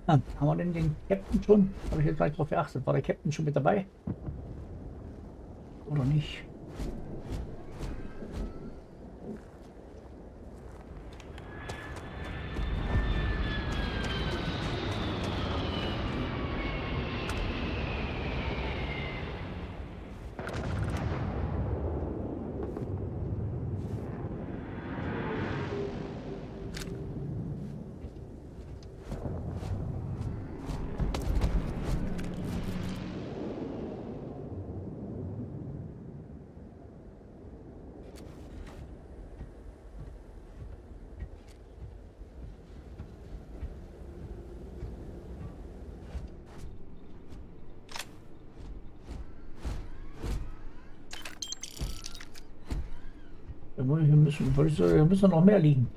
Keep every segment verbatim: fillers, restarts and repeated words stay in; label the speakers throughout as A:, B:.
A: Ah, haben wir denn den Captain schon? Habe ich jetzt gar nicht drauf geachtet. War der Captain schon mit dabei? Oder nicht? Hier müssen, hier müssen noch mehr liegen.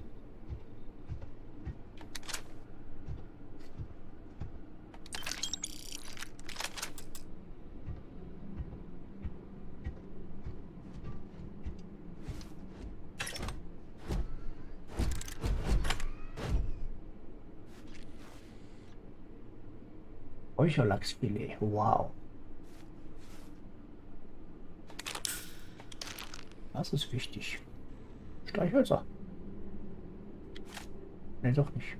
A: Räucherlachsfilet, wow. Das ist wichtig. Streichhölzer. Ne, doch nicht.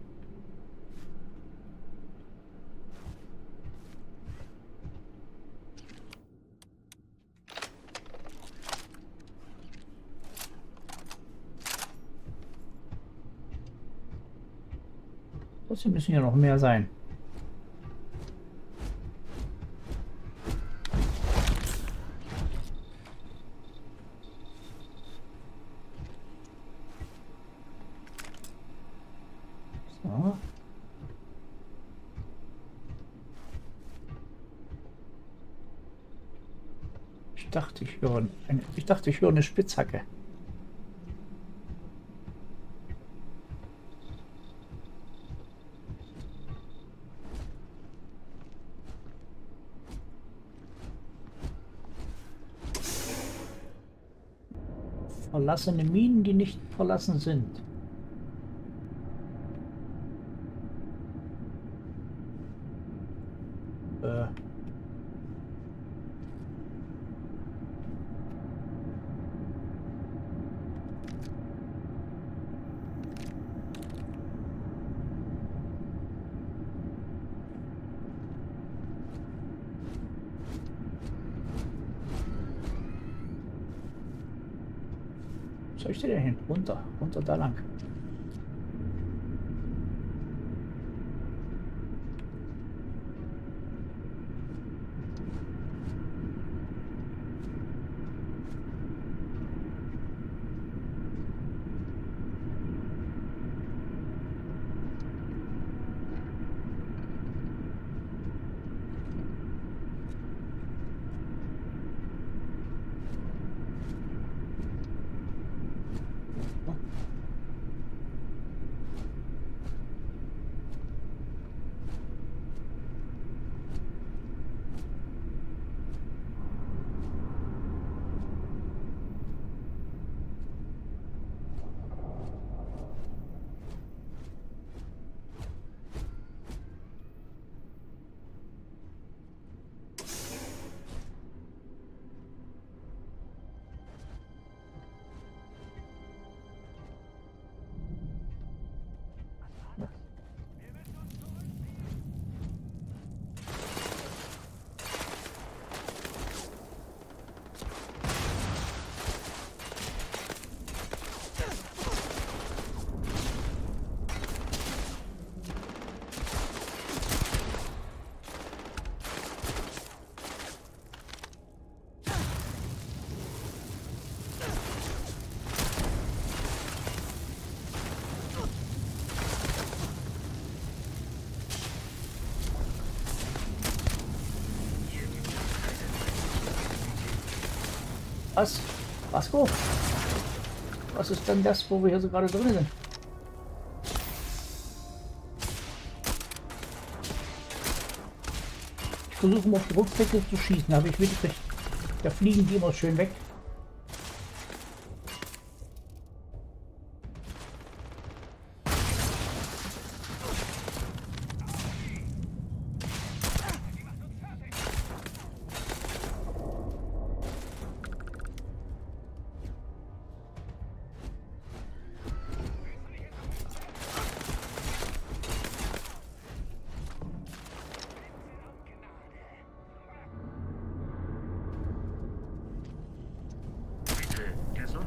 A: Trotzdem müssen ja noch mehr sein. So. Ich dachte, ich höre eine, ich dachte, ich höre eine Spitzhacke. Verlassene Minen, die nicht verlassen sind. Äh. Wo soll ich denn hin? Runter, runter da lang. Was? Vasco? Was ist denn das, wo wir hier so gerade drin sind? Ich versuche mal auf die Rückseite zu schießen, da habe ich mitgekriegt. Da fliegen die immer schön weg.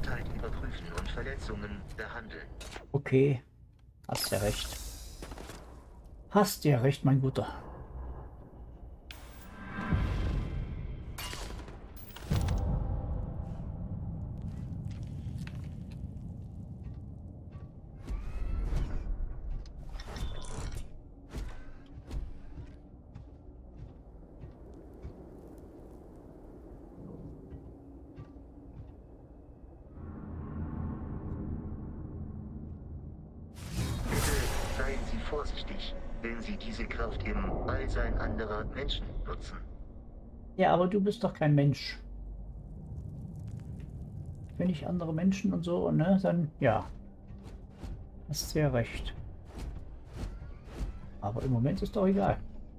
B: Gesundheit überprüfen und Verletzungen behandeln.
A: Okay, hast ja recht. Hast ja recht, mein Guter.
B: Seien Sie vorsichtig, wenn Sie diese Kraft im Beisein anderer Menschen nutzen.
A: Ja, aber du bist doch kein Mensch. Wenn ich andere Menschen und so, ne, dann ja, hast sehr recht. Aber im Moment ist doch egal.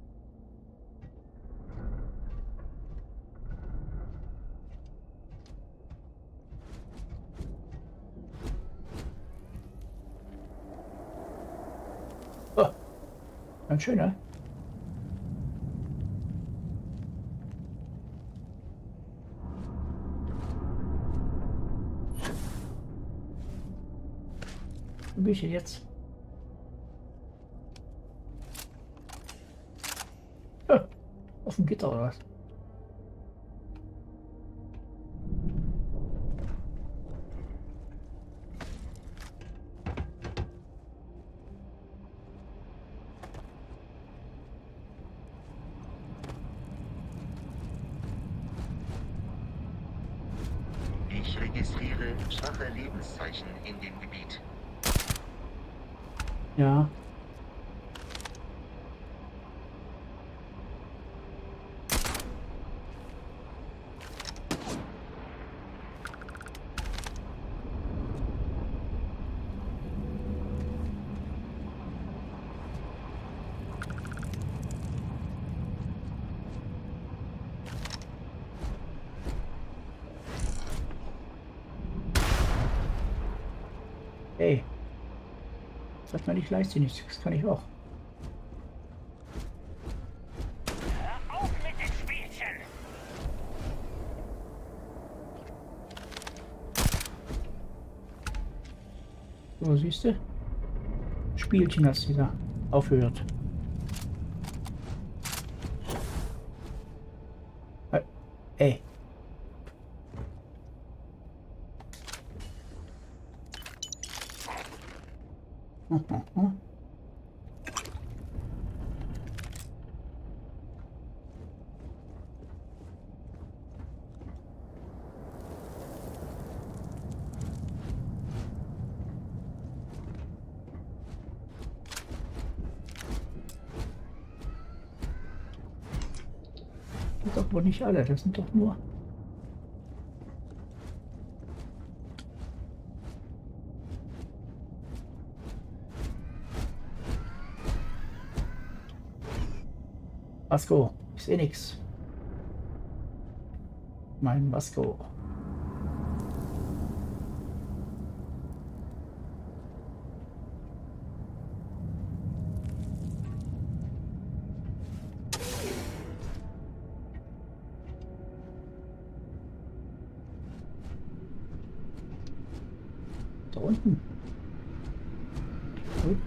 A: Oh, ganz schön, ne? Wo bin ich denn jetzt? Oh, auf dem Gitter oder was?
B: Ich registriere schwache Lebenszeichen in dem Gebiet.
A: Ja. Hey. Sag mal nicht leichtsinnig, das kann ich auch.
C: Hör auf mit dem Spielchen!
A: So, siehst du? Spielchen hast du wieder aufgehört. Äh, Ey. Doch wohl nicht alle, das sind doch nur. Vasco, ich sehe nix. Mein Vasco. Da unten. Gut.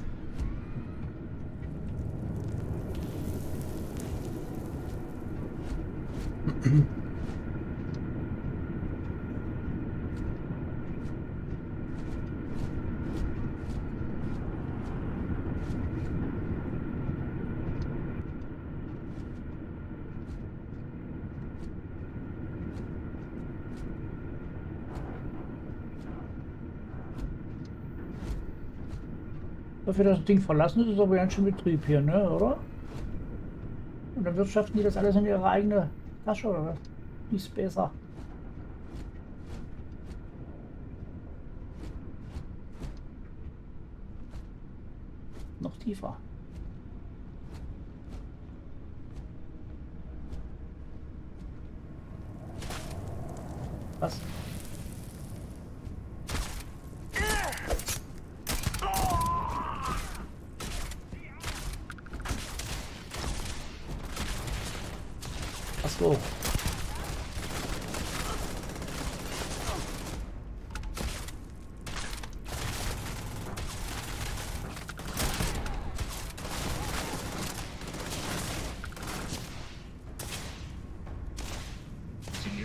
A: Dafür das Ding verlassen ist, ist aber ganz schön Betrieb hier, ne, oder? Und dann wirtschaften die das alles in ihre eigene Tasche, oder was? Ist besser. Noch tiefer. Was? Ach so.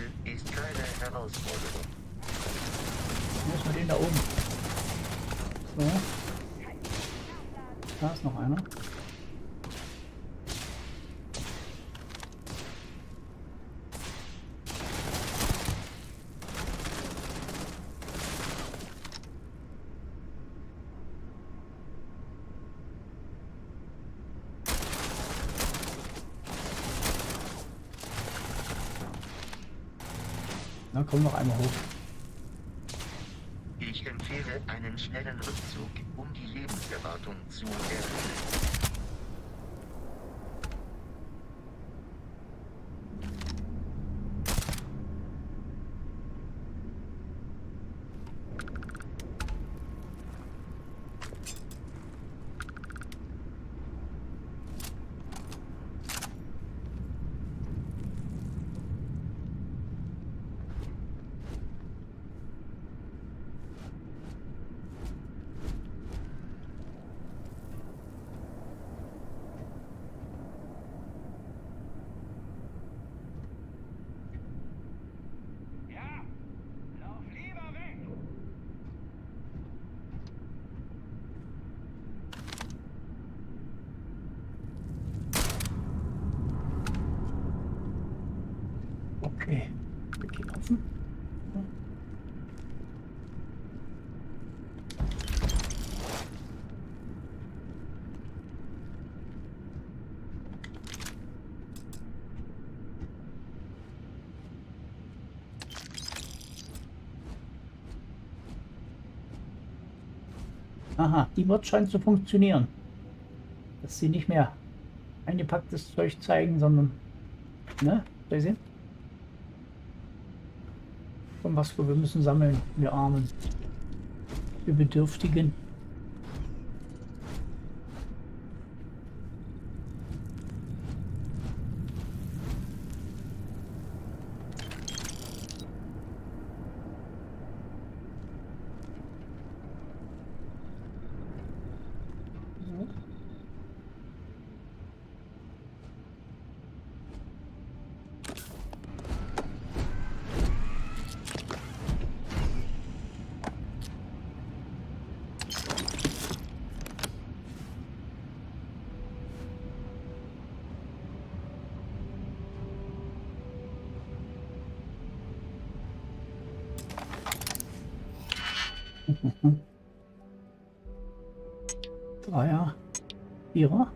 B: ist keine Herausforderung.
A: Wo ist mit denen da oben? So. Da ist noch einer. Na, komm noch einmal hoch.
B: Ich empfehle einen schnellen Rückzug, um die Lebenserwartung zu erhöhen.
C: Ja, lauf lieber weg.
A: Okay. Wir gehen offen. Aha, die Mod scheint zu funktionieren. Dass sie nicht mehr eingepacktes Zeug zeigen, sondern, ne, soll ich sehen? Von was wir müssen sammeln, wir Armen, wir Bedürftigen. Mhm. Dreier, Vierer,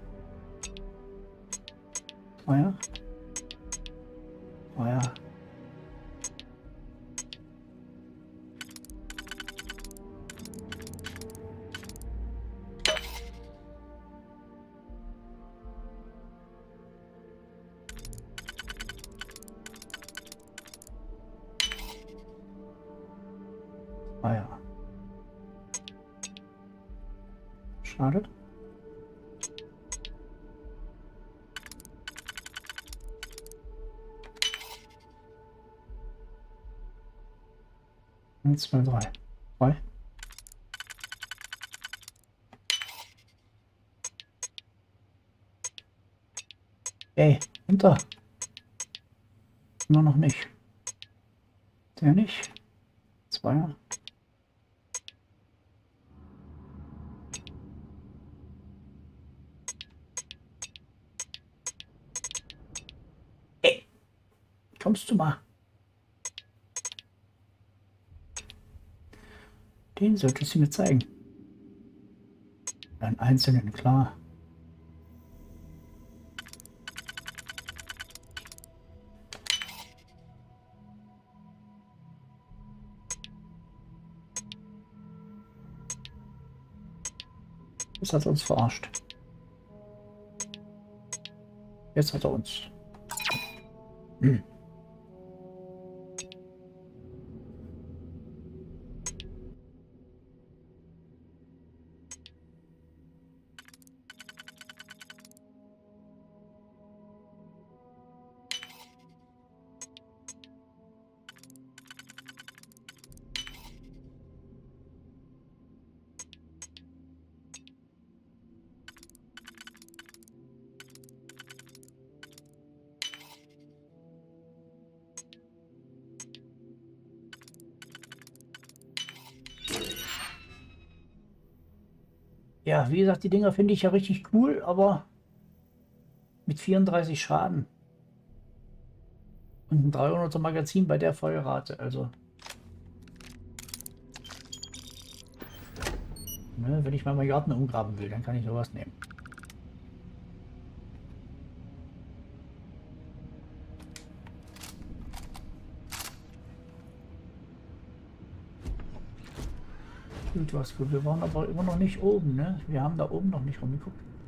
A: Zweier, Dreier. Zweier. Schade. Eins, zwei, drei. Drei. Ey, hinter. Immer noch nicht. Der nicht. Zweier. Ey, kommst du mal? Den solltest du mir zeigen. Einen einzelnen, klar. Das hat er uns verarscht. Jetzt hat er uns. Hm. Ja, wie gesagt, die Dinger finde ich ja richtig cool, aber mit vierunddreißig Schaden und ein dreihunderter Magazin bei der Feuerrate, also ne, wenn ich mal Milliarden umgraben will, dann kann ich sowas nehmen. Gut, was gut. Wir waren aber immer noch nicht oben, ne? Wir haben da oben noch nicht rumgeguckt.